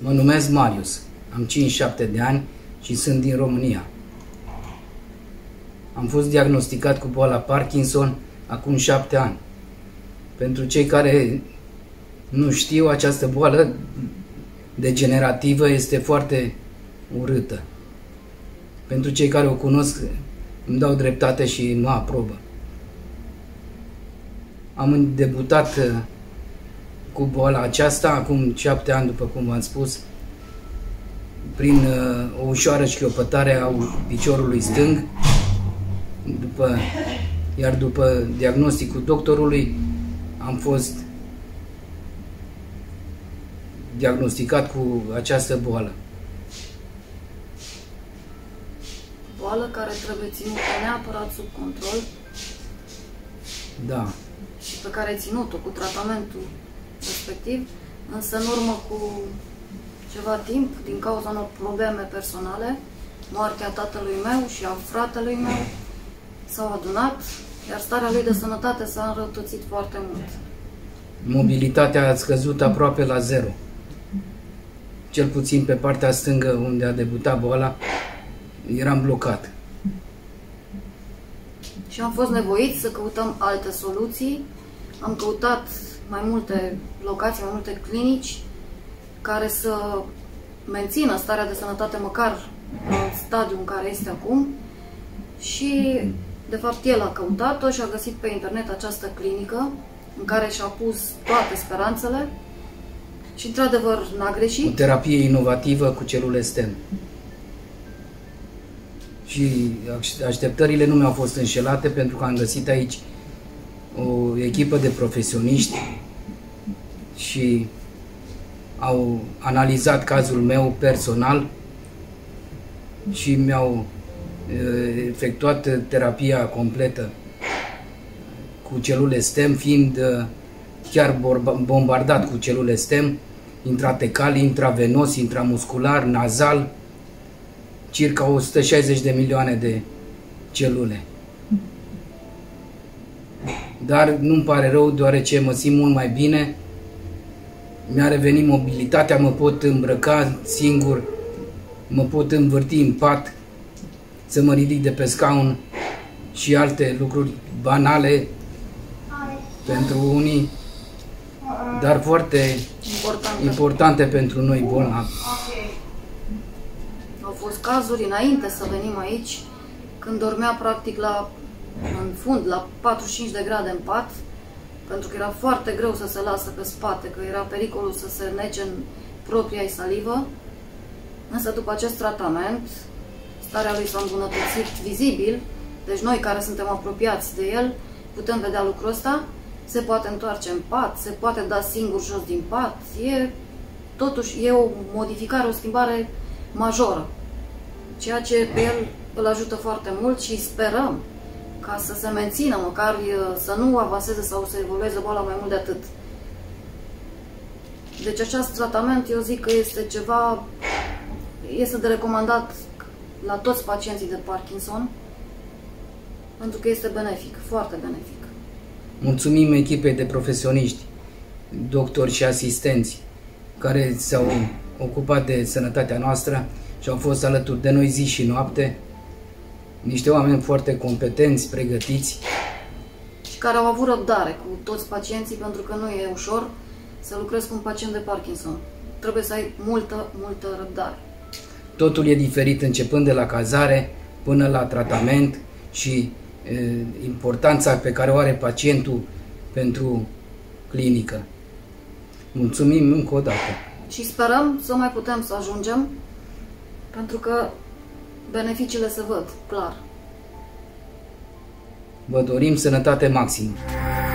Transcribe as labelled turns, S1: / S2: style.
S1: Mă numesc Marius, am 57 de ani și sunt din România. Am fost diagnosticat cu boala Parkinson acum 7 ani. Pentru cei care nu știu, această boală degenerativă este foarte urâtă. Pentru cei care o cunosc, îmi dau dreptate și mă aprobă. Am debutat cu boala aceasta acum 7 ani, după cum v-am spus, prin o ușoară șchiopătare a piciorului stâng, iar după diagnosticul doctorului am fost diagnosticat cu această boală.
S2: Boală care trebuie ținută neapărat sub control.
S1: Da.
S2: Și pe care ai ținut-o cu tratamentul respectiv, însă în urmă cu ceva timp, din cauza unor probleme personale, moartea tatălui meu și a fratelui meu s-au adunat, iar starea lui de sănătate s-a înrăutățit foarte mult.
S1: Mobilitatea a scăzut aproape la zero. Cel puțin pe partea stângă, unde a debutat boala, eram blocat.
S2: Și am fost nevoit să căutăm alte soluții. Am căutat mai multe locații, mai multe clinici care să mențină starea de sănătate măcar în stadiul în care este acum. Și, de fapt, el a căutat-o și a găsit pe internet această clinică în care și-a pus toate speranțele și, într-adevăr, n-a greșit.
S1: O terapie inovativă cu celule stem. Și așteptările nu mi-au fost înșelate, pentru că am găsit aici o echipă de profesioniști și au analizat cazul meu personal și mi-au efectuat terapia completă cu celule stem, fiind chiar bombardat cu celule stem, intratecal, intravenos, intramuscular, nazal, circa 160 de milioane de celule. Dar nu-mi pare rău, deoarece mă simt mult mai bine, mi-a revenit mobilitatea, mă pot îmbrăca singur, mă pot învârti în pat, să mă ridic de pe scaun și alte lucruri banale pentru unii, dar foarte importante pentru noi bolnavi.
S2: Au fost cazuri înainte să venim aici, când dormea practic în fund, la 45 de grade în pat, pentru că era foarte greu să se lasă pe spate, că era pericolul să se nece în propria salivă. Însă după acest tratament, starea lui s-a îmbunătățit vizibil, deci noi care suntem apropiați de el putem vedea lucrul ăsta, se poate întoarce în pat, se poate da singur jos din pat, totuși e o modificare, o schimbare majoră, ceea ce pe el îl ajută foarte mult și sperăm ca să se mențină, măcar să nu avanseze sau să evolueze boala mai mult de atât. Deci acest tratament, eu zic că este de recomandat la toți pacienții de Parkinson, pentru că este benefic, foarte benefic.
S1: Mulțumim echipei de profesioniști, doctori și asistenți, care s-au ocupat de sănătatea noastră și au fost alături de noi zi și noapte. Niște oameni foarte competenți, pregătiți.
S2: Și care au avut răbdare cu toți pacienții, pentru că nu e ușor să lucrezi cu un pacient de Parkinson. Trebuie să ai multă răbdare.
S1: Totul e diferit, începând de la cazare până la tratament și importanța pe care o are pacientul pentru clinică. Mulțumim încă o dată. Și
S2: sperăm să mai putem să ajungem, pentru că beneficiile se văd, clar.
S1: Vă dorim sănătate maximă.